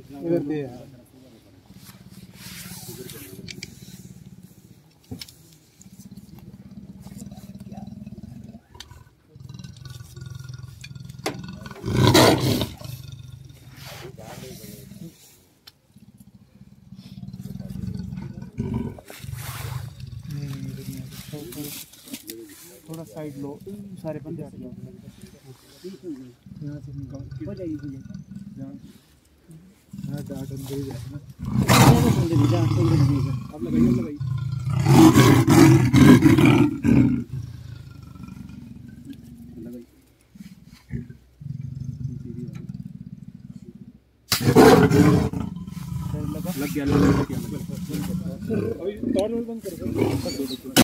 इधर दे यार। थोड़ा साइड लो, सारे बंदे हट जाओ। यहाँ से निकाल हो जाएगी हाँ डाट अंदर ही जाए ना। अब लगाइए लग गया। अभी बंद करो।